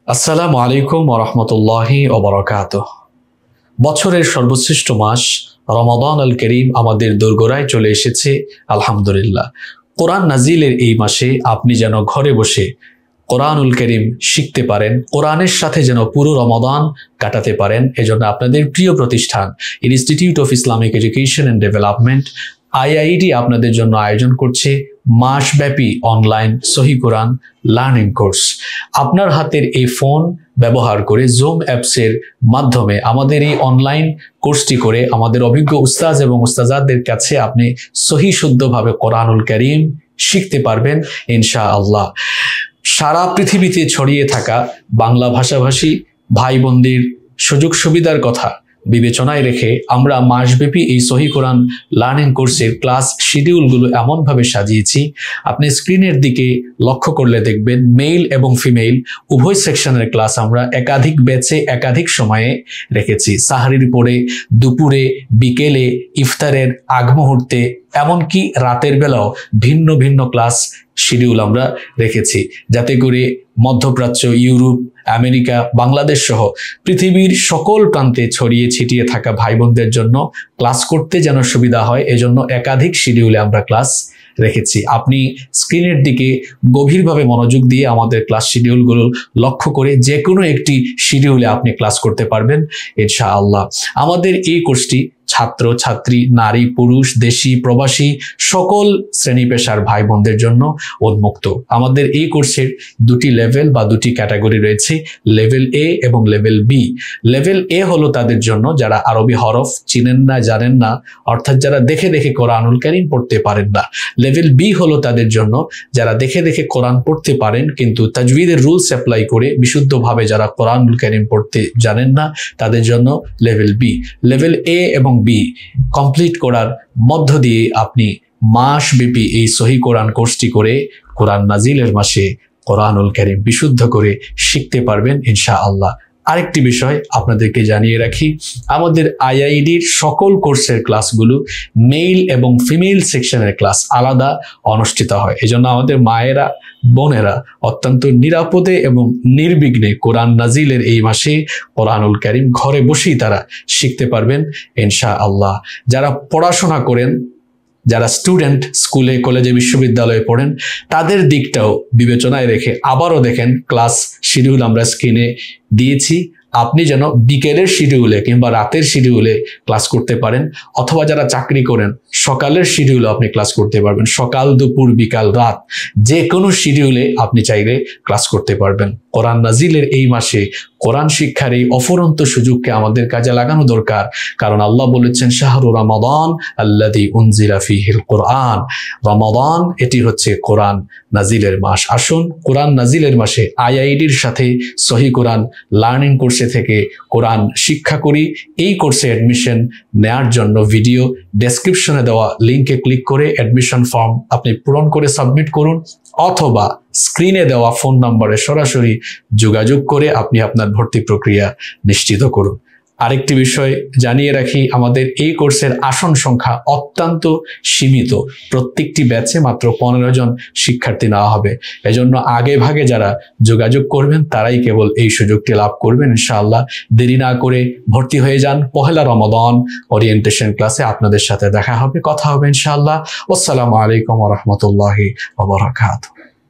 আসসালামু আলাইকুম ওয়া রাহমাতুল্লাহি ওয়া বারাকাতুহু। বছরের সর্বশ্রেষ্ঠ মাস রমাদান আল করিম আমাদের দোরগোড়ায় চলে এসেছে আলহামদুলিল্লাহ। কোরআন নাজিলের এই মাসে আপনি যেন ঘরে বসে কোরআনুল করিম শিখতে পারেন, কোরআনের সাথে যেন পুরো রমাদান কাটাতে পারেন, এজন্য আপনাদের প্রিয় প্রতিষ্ঠান institute of Islamic education and development IIED আপনাদের জন্য আয়োজন করছে মাসব্যাপী অনলাইন সহি কোরআন লার্নিং কোর্স। আপনার হাতের এই ফোন ব্যবহার করে জুম অ্যাপসের মাধ্যমে আমাদের এই অনলাইন কোর্সটি করে আমাদের অভিজ্ঞ উস্তাজ এবং উস্তাজাদের কাছে আপনি সহি শুদ্ধভাবে কোরআনুল কারীম শিখতে পারবেন ইনশাআল্লাহ। সারা পৃথিবীতে ছড়িয়ে থাকা বাংলা ভাষাভাষী ভাই বোনদের সুযোগ সুবিধার কথা বিবেচনায় রেখে আমরা মাসব্যাপী এই সহি কোরআন লার্নিং কোর্সের ক্লাস শিডিউলগুলো এমনভাবে সাজিয়েছি, আপনি স্ক্রিনের দিকে লক্ষ্য করলে দেখবেন মেল এবং ফিমেল উভয় সেকশনের ক্লাস আমরা একাধিক ব্যাচে একাধিক সময়ে রেখেছি। সাহারির পরে, দুপুরে, বিকেলে, ইফতারের আগ মুহূর্তে, এমনকি রাতের বেলাও ভিন্ন ভিন্ন ক্লাস শিডিউল আমরা রেখেছি, যাতে করে মধ্যপ্রাচ্য, ইউরোপ, আমেরিকা, বাংলাদেশ সহ পৃথিবীর সকল প্রান্তে ছড়িয়ে ছিটিয়ে থাকা ভাই বোনদের জন্য ক্লাস করতে যেন সুবিধা হয়, এজন্য একাধিক শিডিউলে আমরা ক্লাস রেখেছি। আপনি স্ক্রিনের দিকে গভীরভাবে মনোযোগ দিয়ে আমাদের ক্লাস শিডিউলগুলো লক্ষ্য করে যে কোনো একটি শিডিউলে আপনি ক্লাস করতে পারবেন ইনশাআল্লাহ। আমাদের এই কোর্সটি ছাত্র ছাত্রী, নারী পুরুষ, দেশি প্রবাসী সকল শ্রেণী পেশার ভাই বোনদের জন্য উন্মুক্ত। আমাদের এই কোর্সের দুটি লেভেল বা দুটি ক্যাটাগরি রয়েছে, লেভেল এ এবং লেভেল বি। লেভেল এ হলো তাদের জন্য যারা আরবি হরফ চিনেন না, জানেন না, অর্থাৎ যারা দেখে দেখে কোরআনুল কারীম পড়তে পারেন না। লেভেল বি হলো তাদের জন্য যারা দেখে দেখে কোরআন পড়তে পারেন কিন্তু তাজউইদের রুলস অ্যাপ্লাই করে বিশুদ্ধভাবে যারা কোরআনুল কারীম পড়তে জানেন না, তাদের জন্য লেভেল বি। লেভেল এ এবং বি কমপ্লিট করার মধ্য দিয়ে আপনি মাসব্যাপী এই সহি কোরআন কোর্সটি করে কোরআন নাজিলের মাসে কোরআনুল কারীম বিশুদ্ধ করে শিখতে পারবেন ইনশাআল্লাহ। আরেকটি বিষয় আপনাদেরকে জানিয়ে রাখি, আমাদের IIED'র সকল কোর্সের ক্লাসগুলো মেল এবং ফিমেল সেকশনের ক্লাস আলাদা অনুষ্ঠিত হয়। এজন্য আমাদের মায়েরা, বোনেরা অত্যন্ত নিরাপদে এবং নির্বিঘ্নে কোরআন নাজিলের এই মাসে কোরআনুল কারীম ঘরে বসেই তারা শিখতে পারবেন ইনশাআল্লাহ। যারা পড়াশোনা করেন, যারা স্টুডেন্ট স্কুলে, কলেজে, বিশ্ববিদ্যালয়ে পড়েন, তাদের দিকটাও বিবেচনায় রেখে আবারও দেখেন ক্লাস শিডিউল আমরা স্ক্রিনে দিয়েছি। আপনি যেন বিকেলের শিডিউলে কিংবা রাতের শিডিউলে ক্লাস করতে পারেন, অথবা যারা চাকরি করেন সকালের শিডিউলে আপনি ক্লাস করতে পারবেন। সকাল, দুপুর, বিকাল, রাত যে কোনো শিডিউলে আপনি চাইলে ক্লাস করতে পারবেন। কোরআন নাজিলের এই মাসে কোরআন শিক্ষার এই অফুরন্ত সুযোগকে আমাদের কাজে লাগানো দরকার, কারণ আল্লাহ বলেছেন শাহরু রমাদান আল্লাযী উনজিলা ফীহিল কোরআন। রমাদান এটি হচ্ছে কোরআন নাজিলের মাস। আসুন কোরআন নাজিলের মাসে IIED'র সাথে সহি কোরআন লার্নিং কোর্সে থেকে কোরআন শিক্ষা করি। এই কোর্সে অ্যাডমিশন নেয়ার জন্য ভিডিও ডেসক্রিপশনে দেওয়া লিঙ্কে ক্লিক করে অ্যাডমিশন ফর্ম আপনি পূরণ করে সাবমিট করুন, অথবা স্ক্রিনে দেওয়া ফোন নম্বরে সরাসরি যোগাযোগ করে আপনি আপনার ভর্তি প্রক্রিয়া নিশ্চিত করুন। আরেকটি বিষয় জানিয়ে রাখি, আমাদের এই কোর্সের আসন সংখ্যা অত্যন্ত সীমিত। প্রত্যেকটি ব্যাচে মাত্র 15 জন শিক্ষার্থী নেওয়া হবে। এজন্য আগে ভাগে যারা যোগাযোগ করবেন তারাই কেবল এই সুযোগটি লাভ করবেন ইনশাআল্লাহ। দেরি না করে ভর্তি হয়ে যান। পহেলা রমাদান ওরিয়েন্টেশন ক্লাসে আপনাদের সাথে দেখা হবে, কথা হবে ইনশাআল্লাহ। আসসালামু আলাইকুম ওয়া রাহমাতুল্লাহি ওয়া বারাকাতুহু।